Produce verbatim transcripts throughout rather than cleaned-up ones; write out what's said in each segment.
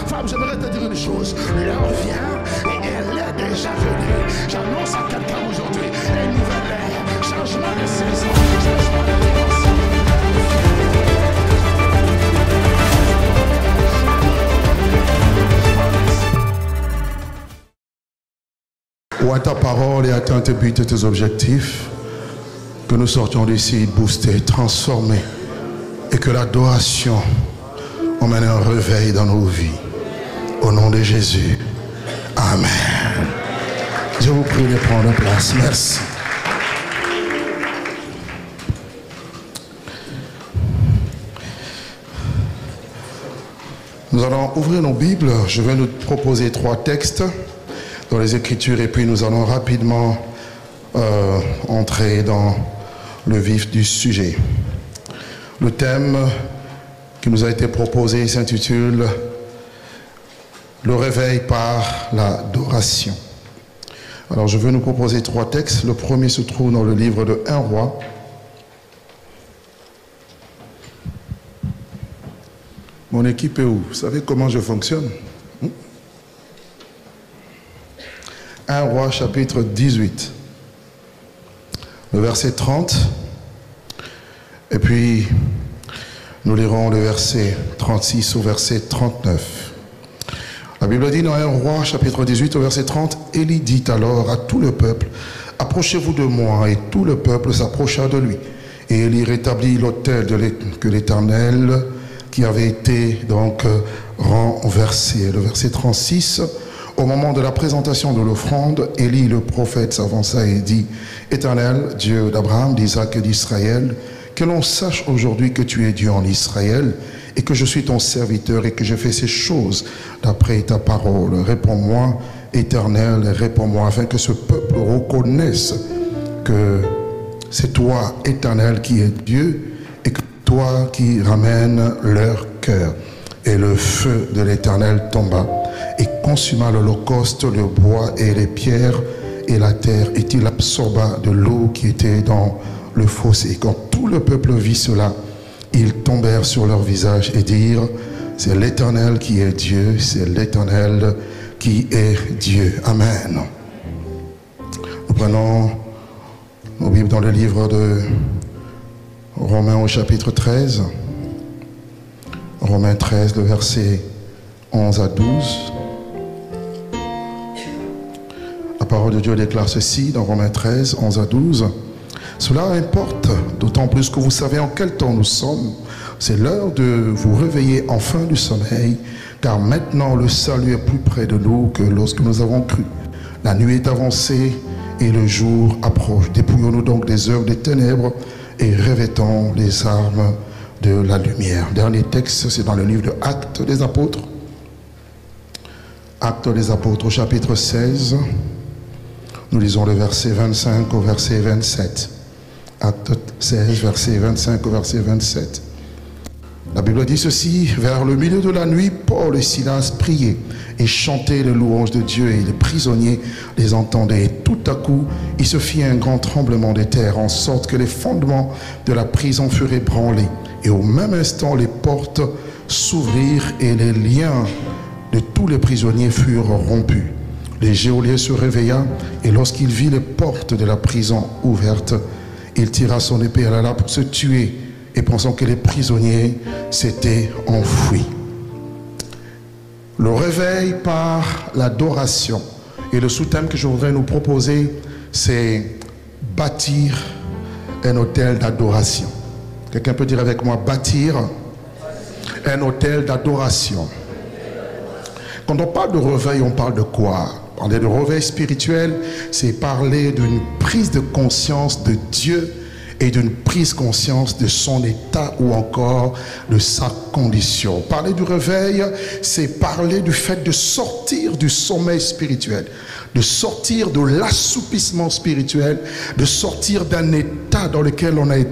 femme, j'aimerais te dire une chose. L'heure vient et elle est déjà venue. J'annonce à quelqu'un aujourd'hui une nouvelle ère, changement de saison, changement de dimension. Ou à ta parole et atteint tes buts et tes objectifs, que nous sortions d'ici boostés, transformés, et que l'adoration emmène un réveil dans nos vies. Au nom de Jésus. Amen. Je vous prie de prendre place. Merci. Nous allons ouvrir nos Bibles. Je vais nous proposer trois textes dans les Écritures et puis nous allons rapidement euh, entrer dans le vif du sujet. Le thème qui nous a été proposé s'intitule « Le réveil par l'adoration ». Alors je veux nous proposer trois textes. Le premier se trouve dans le livre de un roi. Mon équipe est où? Vous savez comment je fonctionne? un roi chapitre dix-huit, le verset trente, et puis nous lirons le verset trente-six au verset trente-neuf. La Bible dit dans un roi chapitre dix-huit au verset trente, Élie dit alors à tout le peuple, approchez-vous de moi, et tout le peuple s'approcha de lui. Et Élie rétablit l'autel que l'Éternel qui avait été donc renversé. Le verset trente-six, au moment de la présentation de l'offrande, Élie le prophète s'avança et dit, Éternel, Dieu d'Abraham, d'Isaac et d'Israël, que l'on sache aujourd'hui que tu es Dieu en Israël et que je suis ton serviteur et que je fais ces choses d'après ta parole. Réponds-moi, Éternel, réponds-moi, afin que ce peuple reconnaisse que c'est toi, Éternel, qui es Dieu et que toi qui ramènes leur cœur. Et le feu de l'Éternel tomba et consuma l'holocauste, le bois et les pierres et la terre, et il absorba de l'eau qui était dans le fossé. Quand tout le peuple vit cela, ils tombèrent sur leur visage et dirent, c'est l'Éternel qui est Dieu, c'est l'Éternel qui est Dieu. Amen. Nous prenons nos Bibles dans le livre de Romains au chapitre treize. Romains treize, le verset onze à douze. La parole de Dieu déclare ceci dans Romains treize, onze à douze. Cela importe, d'autant plus que vous savez en quel temps nous sommes. C'est l'heure de vous réveiller enfin du sommeil, car maintenant le salut est plus près de nous que lorsque nous avons cru. La nuit est avancée et le jour approche. Dépouillons-nous donc des œuvres des ténèbres et revêtons les armes de la lumière. Dernier texte, c'est dans le livre de Actes des Apôtres. Actes des Apôtres, au chapitre seize. Nous lisons le verset vingt-cinq au verset vingt-sept. Actes seize, verset vingt-cinq au verset vingt-sept. La Bible dit ceci, vers le milieu de la nuit, Paul et Silas priaient et chantaient les louanges de Dieu, et les prisonniers les entendaient. Et tout à coup, il se fit un grand tremblement de terre, en sorte que les fondements de la prison furent ébranlés. Et au même instant, les portes s'ouvrirent et les liens de tous les prisonniers furent rompus. Le geôlier se réveilla, et lorsqu'il vit les portes de la prison ouvertes, il tira son épée à la lame pour se tuer, et pensant que les prisonniers s'étaient enfuis. Le réveil par l'adoration. Et le sous-thème que je voudrais nous proposer, c'est bâtir un hôtel d'adoration. Quelqu'un peut dire avec moi, bâtir un hôtel d'adoration. Quand on parle de réveil, on parle de quoi? Parler de réveil spirituel, c'est parler d'une prise de conscience de Dieu et d'une prise de conscience de son état ou encore de sa condition. Parler du réveil, c'est parler du fait de sortir du sommeil spirituel, de sortir de l'assoupissement spirituel, de sortir d'un état dans lequel on a été plongé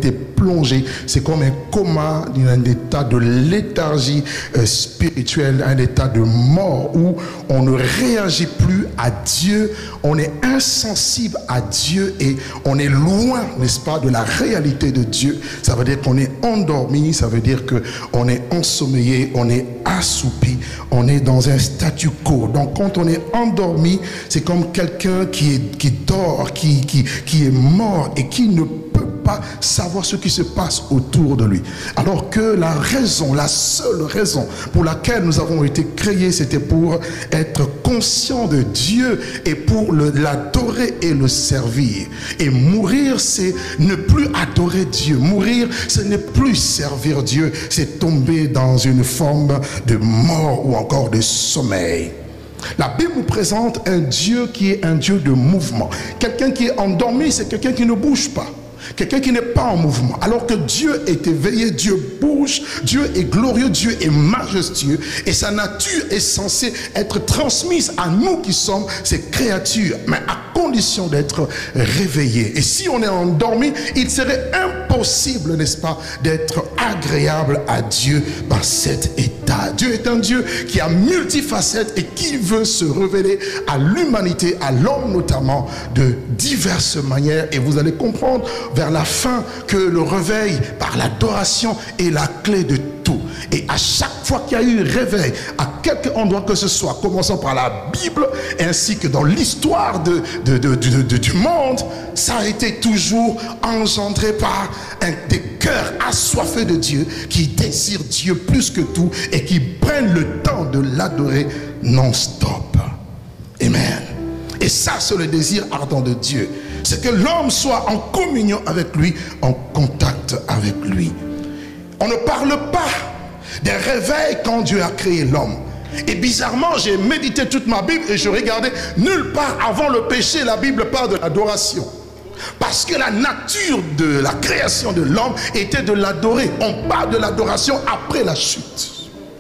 plongé. C'est comme un coma, un état de léthargie euh, spirituelle, un état de mort où on ne réagit plus à Dieu, on est insensible à Dieu et on est loin, n'est-ce pas, de la réalité de Dieu. Ça veut dire qu'on est endormi, ça veut dire qu'on est ensommeillé, on est assoupi, on est dans un statu quo. Donc quand on est endormi, c'est comme quelqu'un qui, est, qui dort, qui, qui, qui est mort et qui ne peut pas savoir ce qui se passe autour de lui. Alors que la raison, la seule raison pour laquelle nous avons été créés, c'était pour être conscients de Dieu et pour l'adorer et le servir. Et mourir, c'est ne plus adorer Dieu. Mourir, ce n'est plus servir Dieu, c'est tomber dans une forme de mort ou encore de sommeil. La Bible nous présente un Dieu qui est un Dieu de mouvement. Quelqu'un qui est endormi, c'est quelqu'un qui ne bouge pas. Quelqu'un qui n'est pas en mouvement. Alors que Dieu est éveillé, Dieu bouge, Dieu est glorieux, Dieu est majestueux. Et sa nature est censée être transmise à nous qui sommes ses créatures. Mais à condition d'être réveillés. Et si on est endormi, il serait impossible, n'est-ce pas, d'être agréable à Dieu dans cet état. Dieu est un Dieu qui a multifacettes et qui veut se révéler à l'humanité, à l'homme notamment, de diverses manières. Et vous allez comprendre vers la fin que le réveil par l'adoration est la clé de tout. Et à chaque fois qu'il y a eu réveil, à quelque endroit que ce soit, commençant par la Bible, ainsi que dans l'histoire de, de, de, de, de, du monde, ça a été toujours engendré par un, des cœurs assoiffés de Dieu, qui désirent Dieu plus que tout et qui prennent le temps de l'adorer non-stop. Amen. Et ça, c'est le désir ardent de Dieu. C'est que l'homme soit en communion avec lui, en contact avec lui. On ne parle pas des réveils quand Dieu a créé l'homme. Et bizarrement, j'ai médité toute ma Bible et je regardais nulle part avant le péché, la Bible parle de l'adoration. Parce que la nature de la création de l'homme était de l'adorer. On parle de l'adoration après la chute.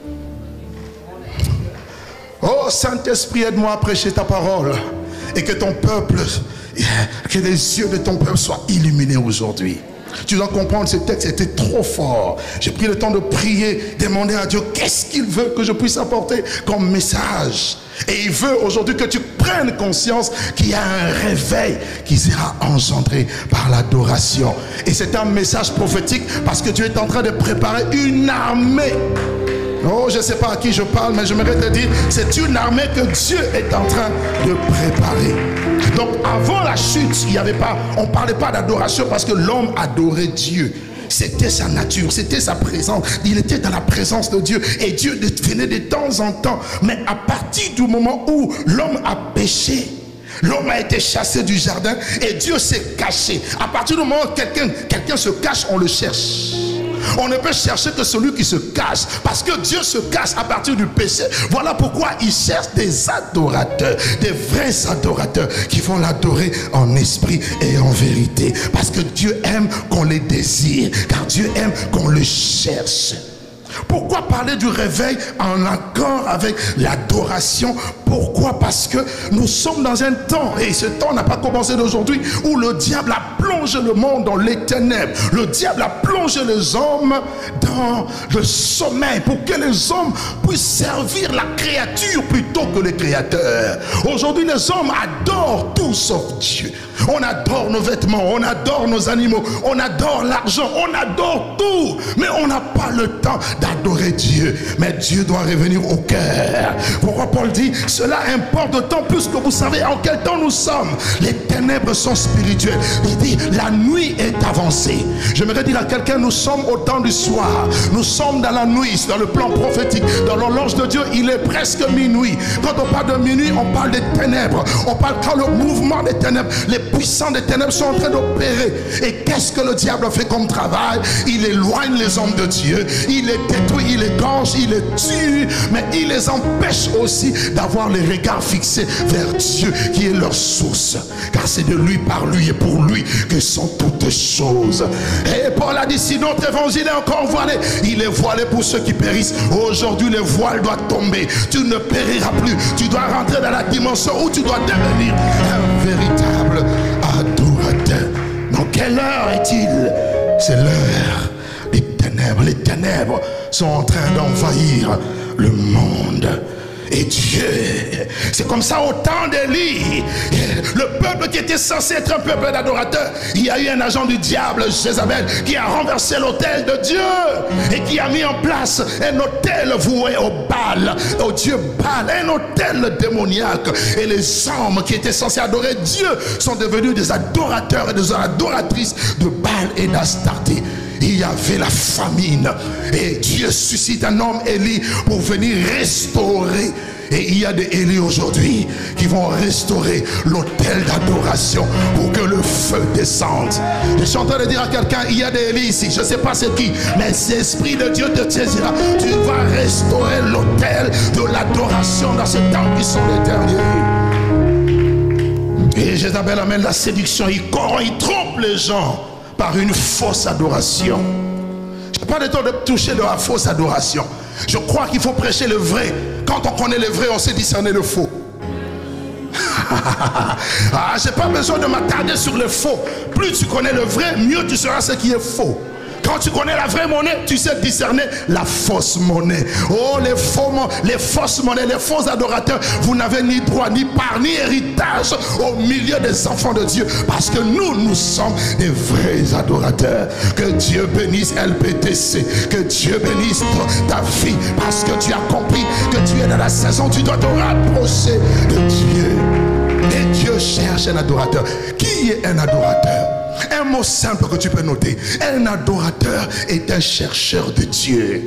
Oh Saint-Esprit, aide-moi à prêcher ta parole. Et que ton peuple, que les yeux de ton peuple soient illuminés aujourd'hui. Tu dois comprendre, ce texte était trop fort. J'ai pris le temps de prier, demander à Dieu qu'est-ce qu'il veut que je puisse apporter comme message. Et il veut aujourd'hui que tu prennes conscience qu'il y a un réveil qui sera engendré par l'adoration. Et c'est un message prophétique parce que Dieu est en train de préparer une armée. Oh, je ne sais pas à qui je parle, mais j'aimerais te dire, c'est une armée que Dieu est en train de préparer. Donc avant la chute, il y avait pas, on ne parlait pas d'adoration parce que l'homme adorait Dieu. C'était sa nature, c'était sa présence. Il était dans la présence de Dieu et Dieu venait de temps en temps. Mais à partir du moment où l'homme a péché, l'homme a été chassé du jardin et Dieu s'est caché. À partir du moment où quelqu'un quelqu'un se cache, on le cherche. On ne peut chercher que celui qui se cache, parce que Dieu se cache à partir du péché. Voilà pourquoi il cherche des adorateurs, des vrais adorateurs qui vont l'adorer en esprit et en vérité, parce que Dieu aime qu'on les désire, car Dieu aime qu'on le cherche. Pourquoi parler du réveil en accord avec l'adoration? Pourquoi? Parce que nous sommes dans un temps, et ce temps n'a pas commencé d'aujourd'hui, où le diable a plongé le monde dans les ténèbres. Le diable a plongé les hommes dans le sommeil pour que les hommes puissent servir la créature plutôt que le créateur. Aujourd'hui, les hommes adorent tout sauf Dieu. On adore nos vêtements, on adore nos animaux, on adore l'argent, on adore tout. Mais on n'a pas le temps d'adorer Dieu. Mais Dieu doit revenir au cœur. Pourquoi Paul dit, cela importe d'autant plus que vous savez en quel temps nous sommes. Les ténèbres sont spirituelles. Il dit, la nuit est avancée. J'aimerais dire à quelqu'un, nous sommes au temps du soir. Nous sommes dans la nuit, dans le plan prophétique. Dans l'horloge de Dieu, il est presque minuit. Quand on parle de minuit, on parle des ténèbres. On parle quand le mouvement des ténèbres, les puissants des ténèbres sont en train d'opérer. Et qu'est-ce que le diable fait comme travail? Il éloigne les hommes de Dieu. Il les détruit, il les gorge, il les tue. Mais il les empêche aussi d'avoir les regards fixés vers Dieu qui est leur source. Car c'est de lui, par lui et pour lui que sont toutes choses. Et Paul a dit, si notre évangile est encore voilé, il est voilé pour ceux qui périssent. Aujourd'hui, le voile doit tomber. Tu ne périras plus. Tu dois rentrer dans la dimension où tu dois devenir un véritable adorateur. Dans quelle heure est-il? C'est l'heure des ténèbres. Les ténèbres sont en train d'envahir le monde. Et Dieu, c'est comme ça au temps d'Élie, le peuple qui était censé être un peuple d'adorateurs, il y a eu un agent du diable, Jézabel, qui a renversé l'autel de Dieu et qui a mis en place un autel voué au Baal, au Dieu Baal, un autel démoniaque. Et les hommes qui étaient censés adorer Dieu sont devenus des adorateurs et des adoratrices de Baal et d'Astarté. Il y avait la famine et Dieu suscite un homme Élie pour venir restaurer. Et il y a des Élie aujourd'hui qui vont restaurer l'autel d'adoration pour que le feu descende. Je suis en train de dire à quelqu'un, il y a des Élie ici, je ne sais pas c'est qui, mais l'Esprit de Dieu te saisira. Tu vas restaurer l'autel de l'adoration dans ce temps qui sont les derniers. Et Jézabel amène la séduction, il corrompt, il trompe les gens par une fausse adoration. Je n'ai pas le temps de toucher de la fausse adoration. Je crois qu'il faut prêcher le vrai. Quand on connaît le vrai, on sait discerner le faux. Ah, je n'ai pas besoin de m'attarder sur le faux. Plus tu connais le vrai, mieux tu sauras ce qui est faux. Quand tu connais la vraie monnaie, tu sais discerner la fausse monnaie. Oh, les faux, les fausses monnaies, les faux adorateurs, vous n'avez ni droit, ni part, ni héritage au milieu des enfants de Dieu. Parce que nous, nous sommes des vrais adorateurs. Que Dieu bénisse L P T C. Que Dieu bénisse ta vie. Parce que tu as compris que tu es dans la saison, tu dois te rapprocher de Dieu. Et Dieu cherche un adorateur. Qui est un adorateur? Un mot simple que tu peux noter. Un adorateur est un chercheur de Dieu.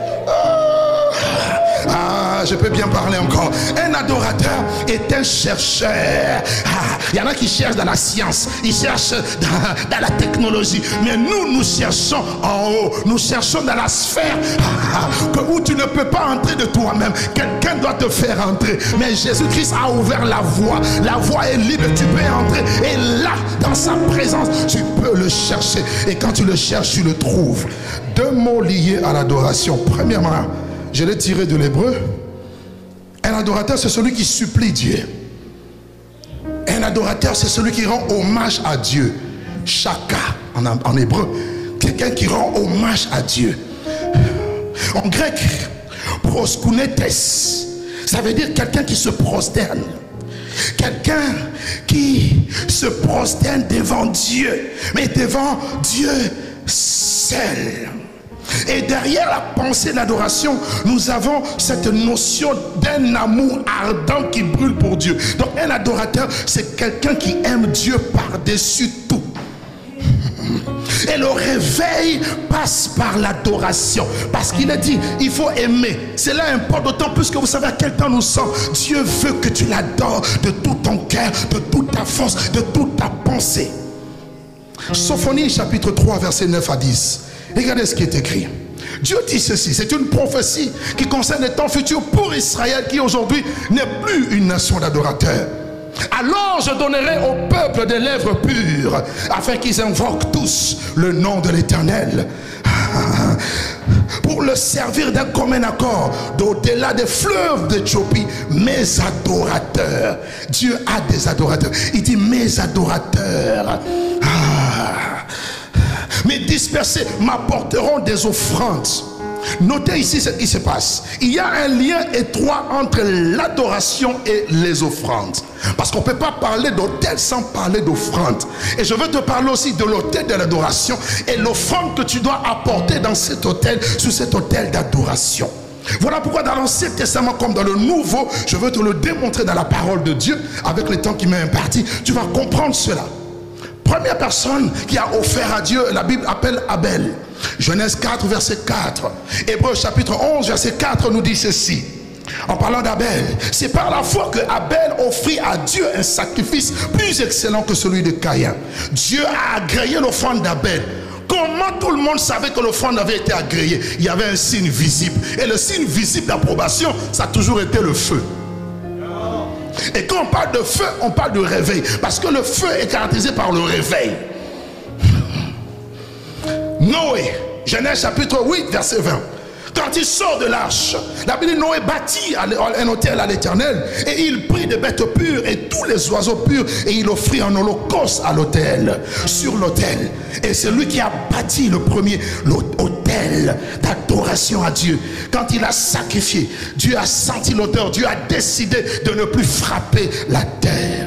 Ah, je peux bien parler encore. Un adorateur est un chercheur. Ah, il y en a qui cherchent dans la science, ils cherchent dans, dans la technologie. Mais nous, nous cherchons en haut. Nous cherchons dans la sphère ah, que, où tu ne peux pas entrer de toi-même. Quelqu'un doit te faire entrer. Mais Jésus-Christ a ouvert la voie. La voie est libre, tu peux entrer. Et là, dans sa présence, tu peux le chercher. Et quand tu le cherches, tu le trouves. Deux mots liés à l'adoration. Premièrement, je l'ai tiré de l'hébreu. Un adorateur, c'est celui qui supplie Dieu. Un adorateur, c'est celui qui rend hommage à Dieu. Shaka, en, en hébreu. Quelqu'un qui rend hommage à Dieu. En grec, proskounetes, ça veut dire quelqu'un qui se prosterne. Quelqu'un qui se prosterne devant Dieu. Mais devant Dieu seul. Et derrière la pensée de l'adoration, nous avons cette notion d'un amour ardent qui brûle pour Dieu. Donc un adorateur, c'est quelqu'un qui aime Dieu par-dessus tout. Et le réveil passe par l'adoration. Parce qu'il a dit, il faut aimer. Cela importe d'autant plus que vous savez à quel temps nous sommes. Dieu veut que tu l'adores de tout ton cœur, de toute ta force, de toute ta pensée. Sophonie chapitre trois, versets neuf à dix. Regardez ce qui est écrit. Dieu dit ceci, c'est une prophétie qui concerne les temps futurs pour Israël qui aujourd'hui n'est plus une nation d'adorateurs. Alors je donnerai au peuple des lèvres pures afin qu'ils invoquent tous le nom de l'Éternel pour le servir d'un commun accord d'au-delà des fleuves d'Éthiopie. Mes adorateurs, Dieu a des adorateurs, il dit mes adorateurs ah. Mais dispersés m'apporteront des offrandes. Notez ici ce qui se passe. Il y a un lien étroit entre l'adoration et les offrandes. Parce qu'on ne peut pas parler d'autel sans parler d'offrande. Et je veux te parler aussi de l'autel de l'adoration et l'offrande que tu dois apporter dans cet autel, sur cet autel d'adoration. Voilà pourquoi dans l'Ancien Testament comme dans le Nouveau, je veux te le démontrer dans la parole de Dieu, avec le temps qui m'est imparti, tu vas comprendre cela. Première personne qui a offert à Dieu, la Bible appelle Abel. Genèse quatre, verset quatre. Hébreux chapitre onze, verset quatre nous dit ceci. En parlant d'Abel, c'est par la foi que Abel offrit à Dieu un sacrifice plus excellent que celui de Caïn. Dieu a agréé l'offrande d'Abel. Comment tout le monde savait que l'offrande avait été agréée? Il y avait un signe visible. Et le signe visible d'approbation, ça a toujours été le feu. Et quand on parle de feu, on parle de réveil. Parce que le feu est caractérisé par le réveil. Noé, Genèse chapitre huit, verset vingt. Quand il sort de l'arche, la Bible dit Noé bâtit un autel à l'Éternel et il prit des bêtes pures et tous les oiseaux purs et il offrit un holocauste à l'autel, sur l'autel. Et c'est lui qui a bâti le premier autel d'adoration à Dieu. Quand il a sacrifié, Dieu a senti l'odeur, Dieu a décidé de ne plus frapper la terre.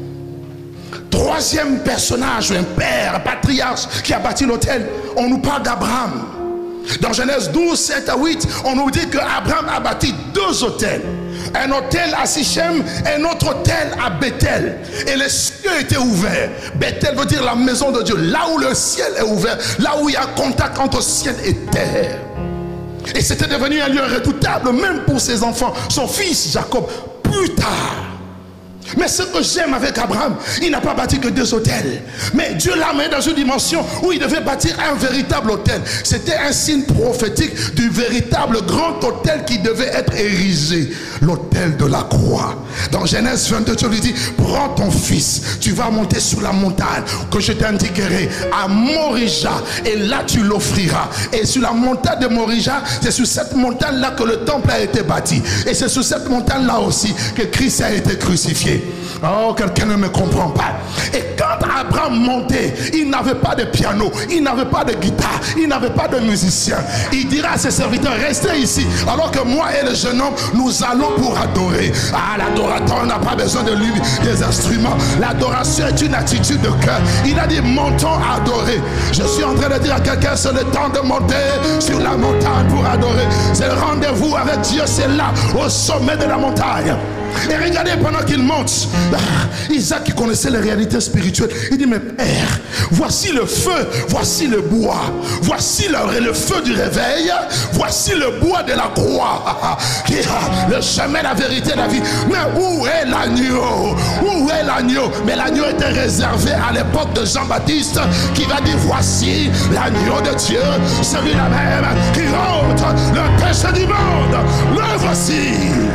Troisième personnage, un père, un patriarche qui a bâti l'autel, on nous parle d'Abraham. Dans Genèse douze, sept à huit, on nous dit qu'Abraham a bâti deux hôtels. Un hôtel à Sichem, un autre hôtel à Bethel. Et les cieux étaient ouverts. Bethel veut dire la maison de Dieu. Là où le ciel est ouvert, là où il y a contact entre ciel et terre. Et c'était devenu un lieu redoutable, même pour ses enfants, son fils Jacob, plus tard. Mais ce que j'aime avec Abraham, il n'a pas bâti que deux hôtels. Mais Dieu l'a mis dans une dimension où il devait bâtir un véritable hôtel. C'était un signe prophétique du véritable grand hôtel qui devait être érigé. L'hôtel de la croix. Dans Genèse vingt-deux, Dieu lui dit, prends ton fils, tu vas monter sur la montagne que je t'indiquerai à Morija. Et là tu l'offriras. Et sur la montagne de Morija, c'est sur cette montagne-là que le temple a été bâti. Et c'est sur cette montagne-là aussi que Christ a été crucifié. Oh, quelqu'un ne me comprend pas. Et quand Abraham montait, il n'avait pas de piano, il n'avait pas de guitare, il n'avait pas de musicien. Il dira à ses serviteurs, restez ici, alors que moi et le jeune homme, nous allons pour adorer. Ah, l'adorateur n'a pas besoin de lui des instruments. L'adoration est une attitude de cœur. Il a dit, montons à adorer. Je suis en train de dire à quelqu'un, c'est le temps de monter sur la montagne pour adorer. C'est le rendez-vous avec Dieu, c'est là, au sommet de la montagne. Et regardez, pendant qu'il monte, Isaac qui connaissait les réalités spirituelles, il dit, mais père, voici le feu, voici le bois, voici le, le feu du réveil, voici le bois de la croix, qui a le chemin, la vérité, la vie. Mais où est l'agneau? Où est l'agneau? Mais l'agneau était réservé à l'époque de Jean-Baptiste, qui va dire, voici l'agneau de Dieu, celui-là même qui ôte le péché du monde. Le voici.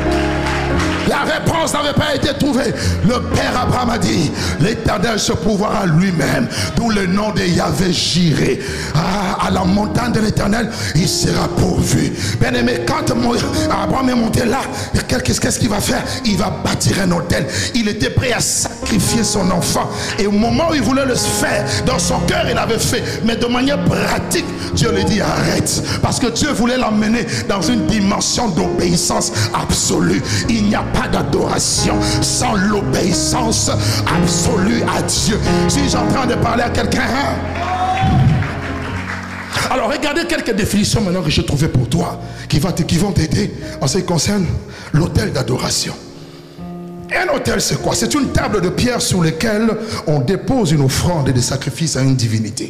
La réponse n'avait pas été trouvée. Le père Abraham a dit, l'Éternel se pourvoira lui-même, d'où le nom de Yahvé Jiré. Ah, à la montagne de l'Éternel, il sera pourvu. Bien aimé, quand Abraham est monté là, qu'est-ce qu'il va faire? Il va bâtir un autel. Il était prêt à sacrifier son enfant. Et au moment où il voulait le faire, dans son cœur, il avait fait. Mais de manière pratique, Dieu lui dit, arrête. Parce que Dieu voulait l'emmener dans une dimension d'obéissance absolue. Il n'y a pas d'adoration sans l'obéissance absolue à Dieu. Si j'ai en train de parler à quelqu'un, hein? Alors regardez quelques définitions maintenant que j'ai trouvées pour toi qui, va te, qui vont t'aider en ce qui concerne l'autel d'adoration. Un autel, c'est quoi? C'est une table de pierre sur laquelle on dépose une offrande et des sacrifices à une divinité.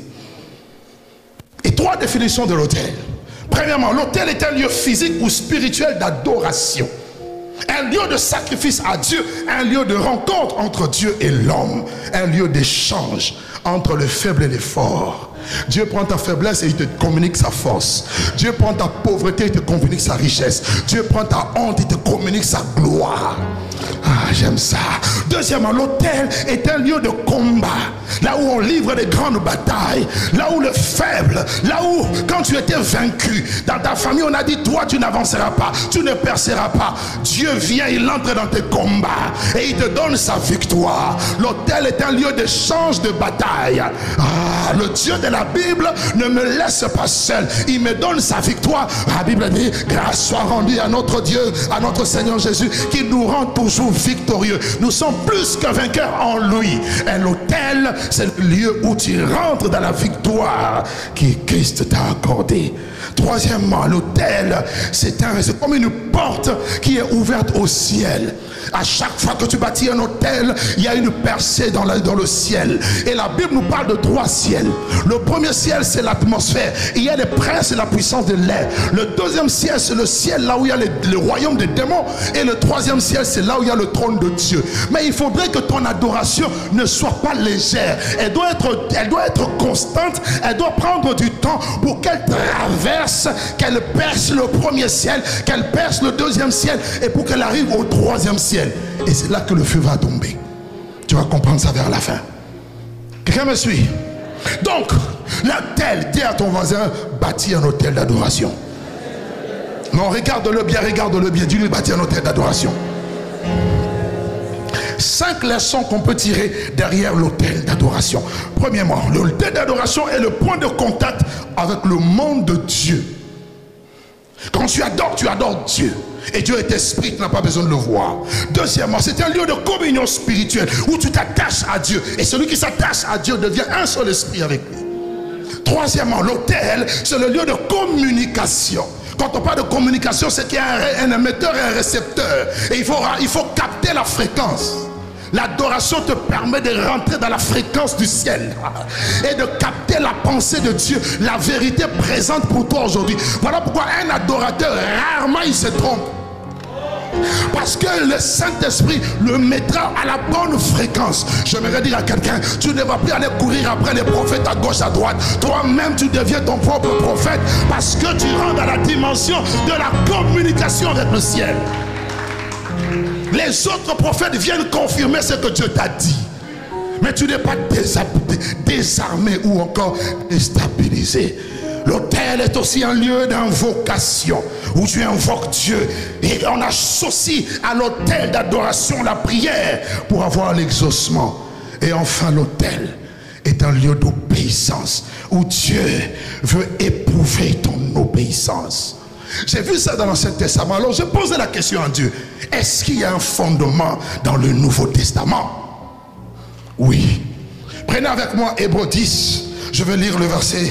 Et trois définitions de l'autel. Premièrement, l'autel est un lieu physique ou spirituel d'adoration. Un lieu de sacrifice à Dieu, un lieu de rencontre entre Dieu et l'homme, un lieu d'échange entre le faible et le fort. Dieu prend ta faiblesse et il te communique sa force. Dieu prend ta pauvreté et il te communique sa richesse. Dieu prend ta honte et il te communique sa gloire. Ah, j'aime ça. Deuxièmement, l'autel est un lieu de combat. Là où on livre des grandes batailles. Là où le faible, là où quand tu étais vaincu, dans ta famille on a dit, toi tu n'avanceras pas, tu ne perceras pas. Dieu vient, il entre dans tes combats et il te donne sa victoire. L'autel est un lieu d'échange de bataille. Ah, le Dieu de la Bible ne me laisse pas seul. Il me donne sa victoire. La Bible dit, grâce soit rendue à notre Dieu, à notre Seigneur Jésus, qui nous rend toujours victorieux. Nous sommes plus que vainqueurs en lui. Et l'autel, c'est le lieu où tu rentres dans la victoire que Christ t'a accordée. Troisièmement, l'autel, c'est un, c'est comme une porte qui est ouverte au ciel. À chaque fois que tu bâtis un autel, il y a une percée dans, la, dans le ciel. Et la Bible nous parle de trois ciels. Le premier ciel, c'est l'atmosphère. Il y a les princes et la puissance de l'air. Le deuxième ciel, c'est le ciel là où il y a les, le royaume des démons. Et le troisième ciel, c'est là où il y a le trône de Dieu. Mais il faudrait que ton adoration ne soit pas légère. Elle doit être, elle doit être constante. Elle doit prendre du temps pour qu'elle traverse, qu'elle perce le premier ciel, qu'elle perce le deuxième ciel et pour qu'elle arrive au troisième ciel. Et c'est là que le feu va tomber. Tu vas comprendre ça vers la fin. Quelqu'un me suit? Donc, l'autel, dis à ton voisin, bâtis un autel d'adoration. Non, regarde-le bien, regarde-le bien. Dis-lui, bâtir un hôtel d'adoration. Cinq leçons qu'on peut tirer derrière l'autel d'adoration. Premièrement, l'autel d'adoration est le point de contact avec le monde de Dieu. Quand tu adores, tu adores Dieu. Et Dieu est esprit, tu n'as pas besoin de le voir. Deuxièmement, c'est un lieu de communion spirituelle où tu t'attaches à Dieu. Et celui qui s'attache à Dieu devient un seul esprit avec lui. Troisièmement, l'autel, c'est le lieu de communication. Quand on parle de communication, c'est qu'il y a un, un émetteur et un récepteur. Et il faut, il faut capter la fréquence. L'adoration te permet de rentrer dans la fréquence du ciel et de capter la pensée de Dieu, la vérité présente pour toi aujourd'hui. Voilà pourquoi un adorateur, rarement il se trompe. Parce que le Saint-Esprit le mettra à la bonne fréquence. J'aimerais dire à quelqu'un, tu ne vas plus aller courir après les prophètes à gauche, à droite. Toi-même, tu deviens ton propre prophète parce que tu rentres dans la dimension de la communication avec le ciel. Les autres prophètes viennent confirmer ce que Dieu t'a dit. Mais tu n'es pas désarmé ou encore déstabilisé. L'autel est aussi un lieu d'invocation où tu invoques Dieu. Et on associe à l'autel d'adoration la prière pour avoir l'exaucement. Et enfin, l'autel est un lieu d'obéissance où Dieu veut éprouver ton obéissance. J'ai vu ça dans l'Ancien Testament. Alors je posais la question à Dieu. Est-ce qu'il y a un fondement dans le Nouveau Testament? Oui. Prenez avec moi Hébreux dix. Je vais lire le verset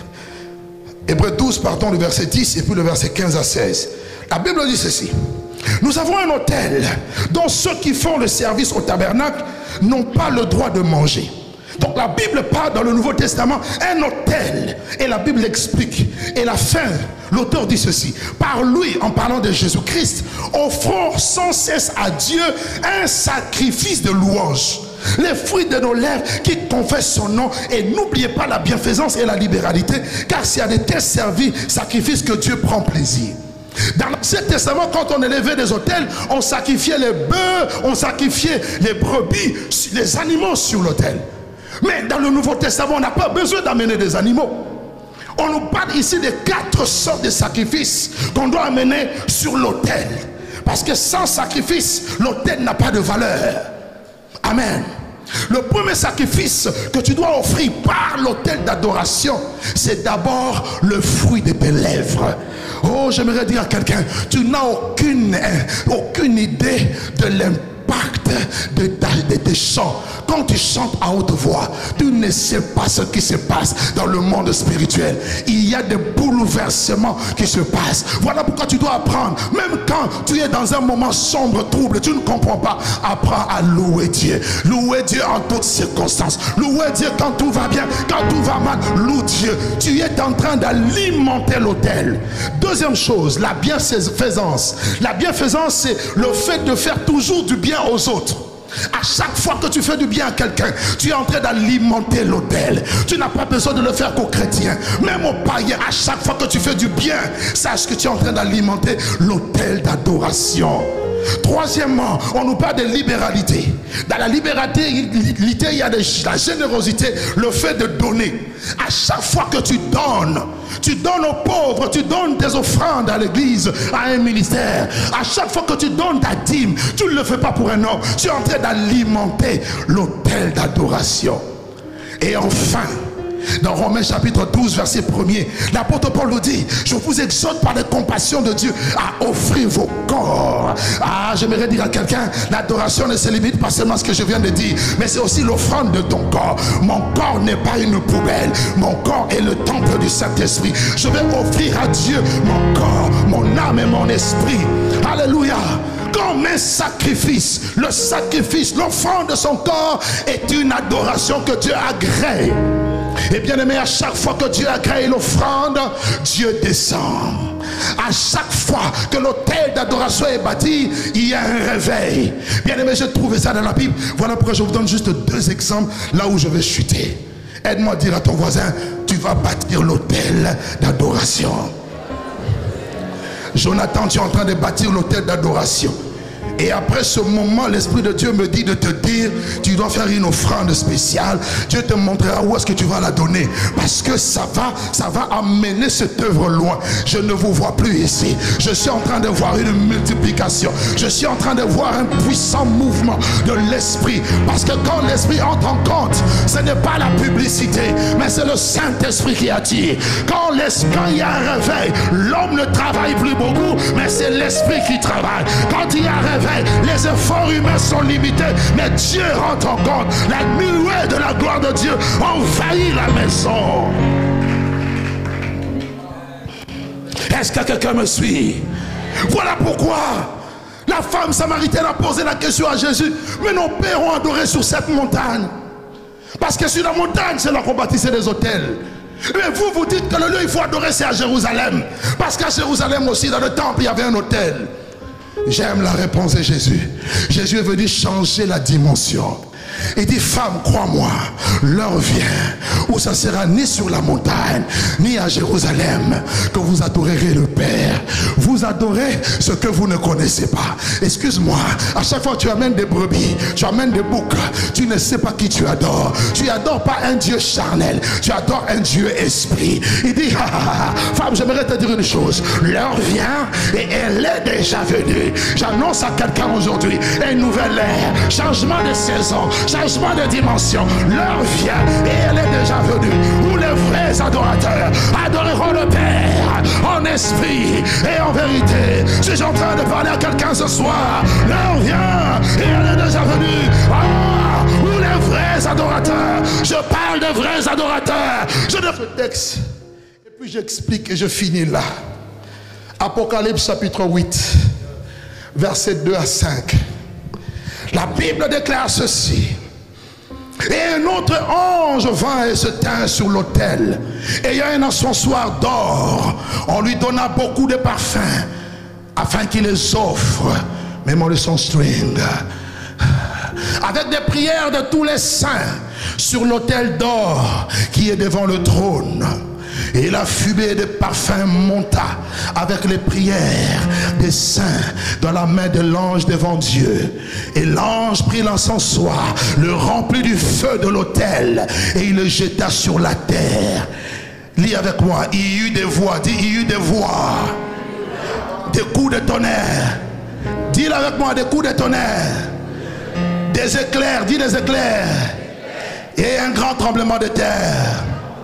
Hébreux douze, pardon, le verset dix et puis le verset quinze à seize. La Bible dit ceci. Nous avons un autel dont ceux qui font le service au tabernacle n'ont pas le droit de manger. Donc la Bible parle dans le Nouveau Testament un autel. Et la Bible explique. Et la fin, l'auteur dit ceci. Par lui, en parlant de Jésus-Christ, offrons sans cesse à Dieu un sacrifice de louange. Les fruits de nos lèvres qui confessent son nom. Et n'oubliez pas la bienfaisance et la libéralité, car c'est à de tels sacrifices que Dieu prend plaisir. Dans l'Ancien Testament, quand on élevait des autels, on sacrifiait les bœufs, on sacrifiait les brebis, les animaux sur l'autel. Mais dans le Nouveau Testament, on n'a pas besoin d'amener des animaux. On nous parle ici de quatre sortes de sacrifices qu'on doit amener sur l'autel. Parce que sans sacrifice, l'autel n'a pas de valeur. Amen. Le premier sacrifice que tu dois offrir par l'autel d'adoration, c'est d'abord le fruit de tes lèvres. Oh, j'aimerais dire à quelqu'un, tu n'as aucune, aucune idée de l'impact de, de, de tes chants. Quand tu chantes à haute voix, tu ne sais pas ce qui se passe dans le monde spirituel. Il y a des bouleversements qui se passent. Voilà pourquoi tu dois apprendre. Même quand tu es dans un moment sombre, trouble, tu ne comprends pas, apprends à louer Dieu. Louer Dieu en toutes circonstances. Louer Dieu quand tout va bien, quand tout va mal. Loue Dieu. Tu es en train d'alimenter l'autel. Deuxième chose, la bienfaisance. La bienfaisance, c'est le fait de faire toujours du bien aux autres. À chaque fois que tu fais du bien à quelqu'un, tu es en train d'alimenter l'autel. Tu n'as pas besoin de le faire qu'aux chrétiens, même aux païens. À chaque fois que tu fais du bien, sache que tu es en train d'alimenter l'autel d'adoration. Troisièmement, on nous parle de libéralité. Dans la libéralité, il y a de la générosité, le fait de donner. À chaque fois que tu donnes, tu donnes aux pauvres, tu donnes des offrandes à l'église, à un ministère. À chaque fois que tu donnes ta dîme, tu ne le fais pas pour un homme. Tu es en train d'alimenter l'autel d'adoration. Et enfin, dans Romains chapitre douze verset premier, l'apôtre Paul nous dit: je vous exhorte par la compassion de Dieu à offrir vos corps. Ah, j'aimerais dire à quelqu'un, l'adoration ne se limite pas seulement à ce que je viens de dire, mais c'est aussi l'offrande de ton corps. Mon corps n'est pas une poubelle, mon corps est le temple du Saint-Esprit. Je vais offrir à Dieu mon corps, mon âme et mon esprit. Alléluia. Comme un sacrifice, le sacrifice, l'offrande de son corps est une adoration que Dieu agrée. Et bien aimé, à chaque fois que Dieu agrée l'offrande, Dieu descend. À chaque fois que l'autel d'adoration est bâti, il y a un réveil. Bien aimé, j'ai trouvé ça dans la Bible. Voilà pourquoi je vous donne juste deux exemples là où je vais chuter. Aide-moi à dire à ton voisin: tu vas bâtir l'autel d'adoration. Jonathan, tu es en train de bâtir l'autel d'adoration. Et après ce moment, l'Esprit de Dieu me dit de te dire, tu dois faire une offrande spéciale. Dieu te montrera où est-ce que tu vas la donner. Parce que ça va, ça va amener cette œuvre loin. Je ne vous vois plus ici. Je suis en train de voir une multiplication. Je suis en train de voir un puissant mouvement de l'Esprit. Parce que quand l'Esprit entre en compte, ce n'est pas la publicité, mais c'est le Saint-Esprit qui attire. Quand il y a un réveil, l'homme ne travaille plus beaucoup, mais c'est l'Esprit qui travaille. Quand il y a un réveil, les efforts humains sont limités, mais Dieu rentre en compte. La nuée de la gloire de Dieu envahit la maison. Est-ce que quelqu'un me suit? Voilà pourquoi la femme samaritaine a posé la question à Jésus. Mais nos pères ont adoré sur cette montagne. Parce que sur la montagne, c'est là qu'on bâtissait des hôtels. Mais vous, vous dites que le lieu il faut adorer, c'est à Jérusalem. Parce qu'à Jérusalem aussi, dans le temple, il y avait un hôtel. J'aime la réponse de Jésus. Jésus est venu changer la dimension. Il dit, femme, crois-moi, l'heure vient où ça sera ni sur la montagne, ni à Jérusalem que vous adorerez le Père. Vous adorez ce que vous ne connaissez pas. Excuse-moi, à chaque fois que tu amènes des brebis, tu amènes des boucs, tu ne sais pas qui tu adores. Tu n'adores pas un Dieu charnel, tu adores un Dieu esprit. Il dit, ah, ah, ah, femme, j'aimerais te dire une chose. L'heure vient et elle est déjà venue. J'annonce à quelqu'un aujourd'hui une nouvelle ère, changement de saison, changement de dimension. L'heure vient et elle est déjà venue où les vrais adorateurs adoreront le Père en esprit et en vérité. Je suis en train de parler à quelqu'un ce soir. L'heure vient et elle est déjà venue. Ah, où les vrais adorateurs. Je parle de vrais adorateurs. Je ne... Ce texte. Et puis j'explique et je finis là. Apocalypse chapitre huit, versets deux à cinq. La Bible déclare ceci. Et un autre ange vint et se tint sur l'autel. Et il y a un encensoir d'or. On lui donna beaucoup de parfums afin qu'il les offre. Même le son string. Avec des prières de tous les saints sur l'autel d'or qui est devant le trône. Et la fumée des parfums monta avec les prières des saints dans la main de l'ange devant Dieu. Et l'ange prit l'encensoir, le remplit du feu de l'autel et il le jeta sur la terre. Lis avec moi. Il y eut des voix. Dis, il y eut des voix. Des coups de tonnerre. Dis-le avec moi. Des coups de tonnerre. Des éclairs. Dis des éclairs. Et un grand tremblement de terre.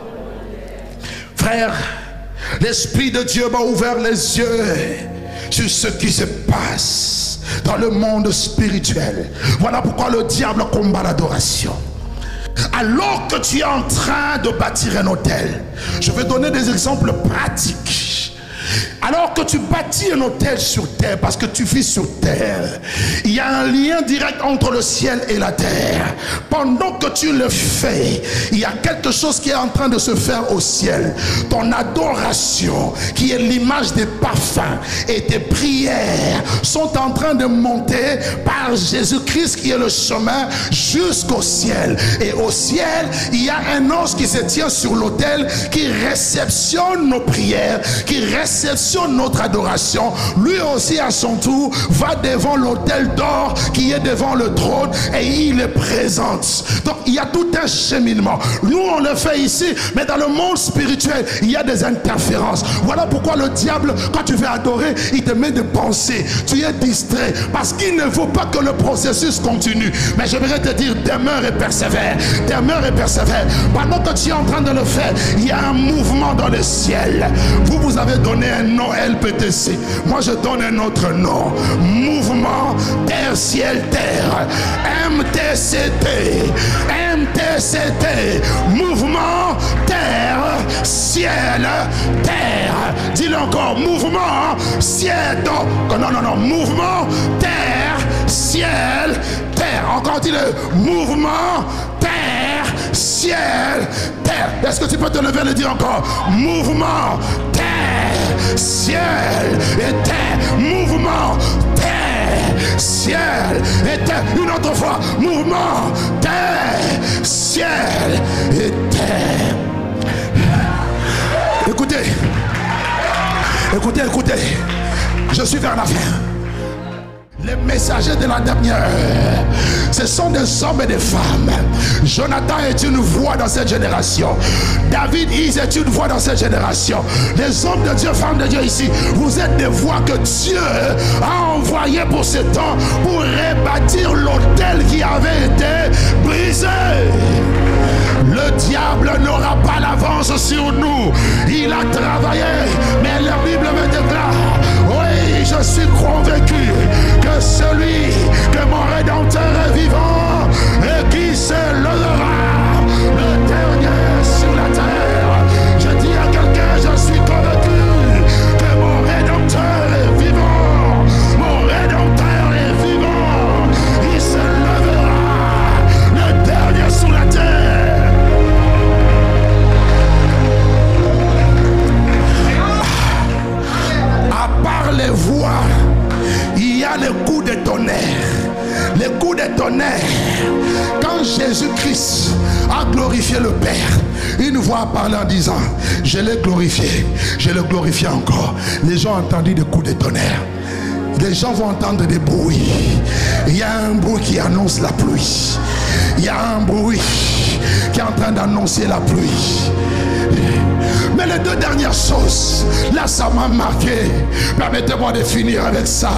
Frère, l'Esprit de Dieu m'a ouvert les yeux sur ce qui se passe dans le monde spirituel. Voilà pourquoi le diable combat l'adoration. Alors que tu es en train de bâtir un hôtel, je vais donner des exemples pratiques. Alors que tu bâtis un hôtel sur terre, parce que tu vis sur terre, il y a un lien direct entre le ciel et la terre. Pendant que tu le fais, il y a quelque chose qui est en train de se faire au ciel. Ton adoration, qui est l'image des parfums, et tes prières sont en train de monter par Jésus-Christ qui est le chemin jusqu'au ciel. Et au ciel, il y a un ange qui se tient sur l'autel, qui réceptionne nos prières, qui réceptionne notre adoration. Lui aussi à son tour va devant l'autel d'or qui est devant le trône et il est présent. Donc il y a tout un cheminement. Nous on le fait ici, mais dans le monde spirituel il y a des interférences. Voilà pourquoi le diable, quand tu veux adorer, il te met de penser. Tu es distrait parce qu'il ne faut pas que le processus continue. Mais j'aimerais te dire, demeure et persévère. Demeure et persévère. Pendant que tu es en train de le faire, il y a un mouvement dans le ciel. Vous vous avez donné un nom L P T C. Moi je donne un autre nom. Mouvement terre ciel terre. M T C T. M T C T. Mouvement terre ciel terre. Dis-le encore. Mouvement ciel. Non non non. Mouvement terre ciel terre. Encore dis-le. Mouvement terre ciel terre. Est-ce que tu peux te lever et le dire encore? Mouvement terre ciel et terre. Mouvement terre ciel et terre. Une autre fois. Mouvement terre ciel et terre. Écoutez, écoutez, écoutez. Je suis vers la fin. Les messagers de la dernière heure, ce sont des hommes et des femmes. Jonathan est une voix dans cette génération. David Is est une voix dans cette génération. Les hommes de Dieu, femmes de Dieu ici, vous êtes des voix que Dieu a envoyées pour ce temps, pour rebâtir l'autel qui avait été brisé. Le diable n'aura pas l'avance sur nous. Il a travaillé, mais la Bible me déclare, oui, je suis convaincu que celui que mon Rédempteur est vivant et qui se lèvera, le dernier sur la terre. Je dis à quelqu'un, je suis convaincu que mon Rédempteur est vivant. Mon Rédempteur est vivant. Il se lèvera, le dernier sur la terre. À part les voix, il y a les coups de tonnerre. Les coups de tonnerre. Quand Jésus-Christ a glorifié le Père, une voix a parlé en disant, je l'ai glorifié, je le glorifie encore. Les gens ont entendu des coups de tonnerre. Les gens vont entendre des bruits. Il y a un bruit qui annonce la pluie. Il y a un bruit qui est en train d'annoncer la pluie. Mais les deux dernières choses, là ça m'a marqué. Permettez-moi de finir avec ça.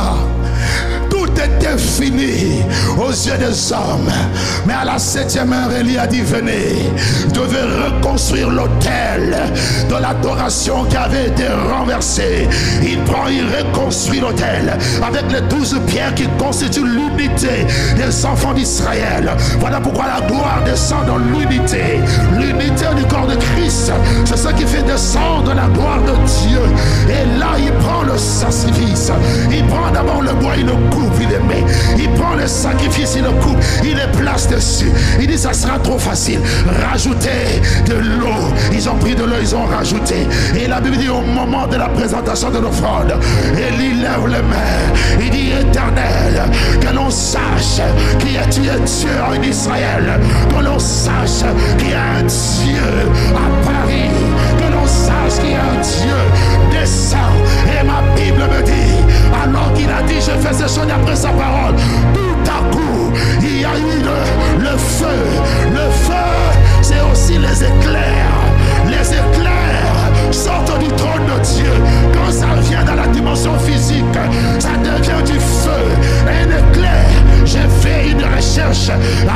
Tout était fini aux yeux des hommes. Mais à la septième heure, Élie a dit, venez, je vais reconstruire l'autel de l'adoration qui avait été renversé. Il prend, il reconstruit l'autel avec les douze pierres qui constituent l'unité des enfants d'Israël. Voilà pourquoi la gloire descend dans l'unité. L'unité du corps de Christ, c'est ce qui fait descendre la gloire de Dieu. Et là, il prend le sacrifice. Il prend d'abord le bois, il le coupe, il le met. Il prend le sacrifice, il le coupe, il le place dessus. Il dit, ça sera trop facile. Rajoutez de l'eau. Ils ont pris de l'eau, ils ont rajouté. Et la Bible dit, au moment de la présentation de l'offrande, Élie lève les mains. Il dit, Éternel, que l'on sache qui est tu es Dieu en Israël. Que l'on sache qu'il y a un Dieu à Paris. Que l'on sache qu'il y a un Dieu descend. Et ma Bible me dit, alors qu'il a dit, je fais ces choses après sa parole, tout à coup, il y a eu le, le feu. Le feu, c'est aussi les éclairs. Les éclairs sortent du trône de Dieu. Quand ça vient dans la dimension physique, ça devient du feu. Un éclair, j'ai fait une recherche.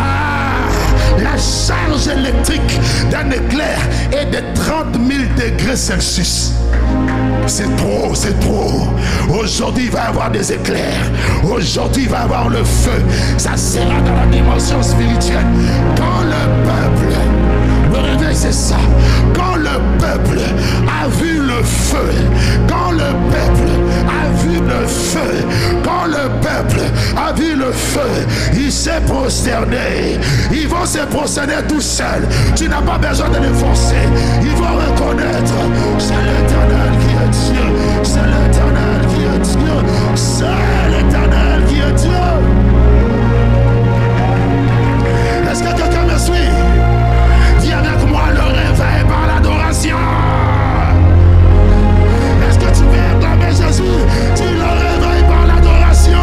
Ah, la charge électrique d'un éclair est de trente mille degrés Celsius. C'est trop, c'est trop. Aujourd'hui, il va y avoir des éclairs. Aujourd'hui, il va y avoir le feu. Ça sera dans la dimension spirituelle. Quand le peuple, le réveil, c'est ça. Quand le peuple a vu le feu, quand le peuple a vu le feu, quand le peuple a vu le feu, il s'est prosterné. Ils vont se prosterner tout seuls. Tu n'as pas besoin de les forcer. Ils vont reconnaître, c'est l'Éternel qui est Dieu. C'est l'Éternel qui est Dieu. C'est l'Éternel qui est Dieu. Est-ce que quelqu'un me suit? Dis avec moi, le réveil par l'adoration. Est-ce que tu veux acclamer Jésus? Dis le réveil par l'adoration.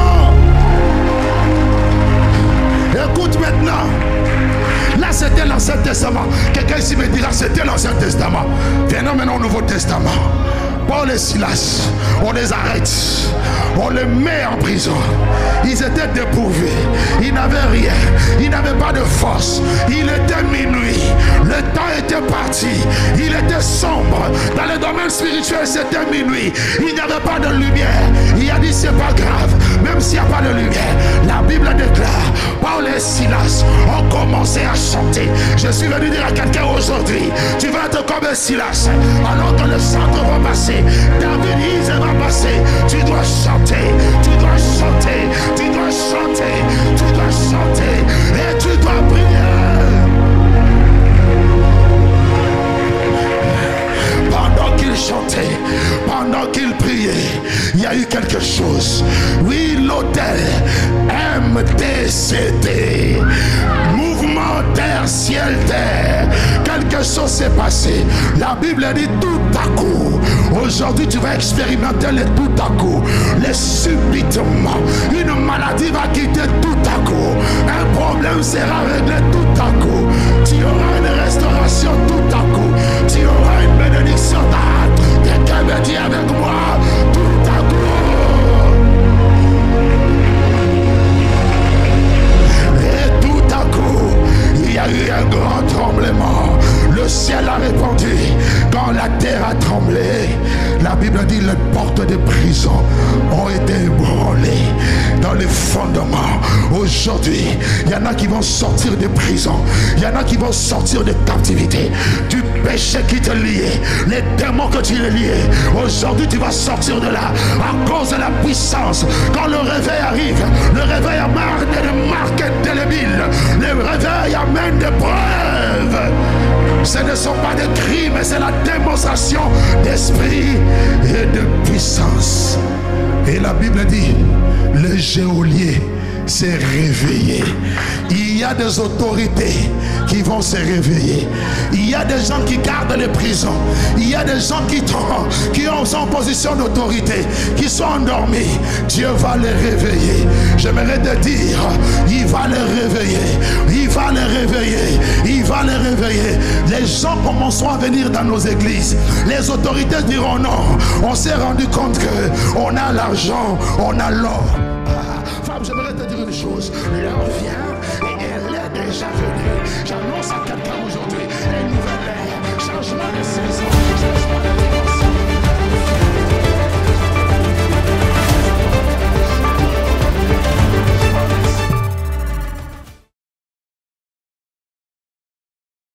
Écoute maintenant. Là, c'était l'Ancien Testament. Quelqu'un ici me dira, c'était l'Ancien Testament. Venons maintenant au Nouveau Testament. Paul et Silas, on les arrête, on les met en prison. Ils étaient dépourvus, ils n'avaient rien, ils n'avaient pas de force. Il était minuit, le temps était parti, il était sombre. Dans le domaine spirituel, c'était minuit, il n'y avait pas de lumière. Il a dit, c'est pas grave, même s'il n'y a pas de lumière. La Bible déclare, Paul et Silas ont commencé à chanter. Je suis venu dire à quelqu'un aujourd'hui, tu vas être comme Silas, alors que le centre va passer. David Is va passer. Tu dois chanter, tu dois chanter, tu dois chanter, tu dois chanter et tu dois prier. Pendant qu'il chantait, pendant qu'il priait, il y a eu quelque chose. Oui, l'autel M T C D, mouvement terre, ciel, terre. Quelque chose s'est passé. La Bible dit tout à coup. Aujourd'hui, tu vas expérimenter le tout à coup, le subitement. Une maladie va quitter tout à coup. Un problème sera réglé tout à coup. Tu auras une restauration tout à coup. Tu auras une bénédiction. Quelqu'un me dit avec moi, tout à coup. Et tout à coup, il y a eu un grand tremblement. Le ciel a répandu. Quand la terre a tremblé, la Bible dit les portes de prison ont été ébranlées dans les fondements. Aujourd'hui, il y en a qui vont sortir de prison. Il y en a qui vont sortir de captivité. Du péché qui te liait, les démons que tu es lié. Aujourd'hui, tu vas sortir de là à cause de la puissance. Quand le réveil arrive, le réveil amène des marques indélébiles. Le réveil amène des preuves. Ce ne sont pas des crimes, mais c'est la démonstration d'esprit et de puissance. Et la Bible dit, le geôlier s'est réveillé. Il y a des autorités qui vont se réveiller. Il y a des gens qui gardent les prisons. Il y a des gens qui, qui sont en position d'autorité, qui sont endormis. Dieu va les réveiller. J'aimerais te dire, il va les réveiller. Il va les réveiller. Il va les réveiller. Les gens commenceront à venir dans nos églises. Les autorités diront non. On s'est rendu compte qu'on a l'argent, on a l'or. Ah, femme, j'aimerais te dire une chose. Leur